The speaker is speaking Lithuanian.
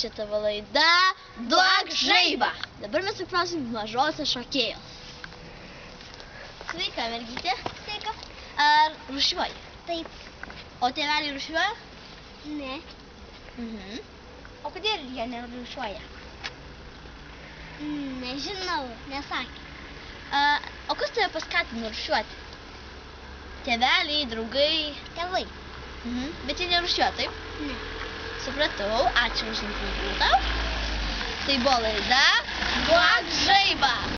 Čia tavo laida Duok žaibą. Dabar mes paklausim mažosios šokėjos. Sveika, mergytė. Sveika. Ar rūšiuoji? Taip. O tėveliai rūšiuoja? Ne. O kodėl jie nerūšiuoja? Nežinau, nesakė. O kas tave paskatino rūšiuoti? Tėveliai, draugai? Tėvai. Bet jie nerūšiuoja, taip? Ne. Supratau, ačiū už interviu tau. Tai buvo laida Duok žaibą.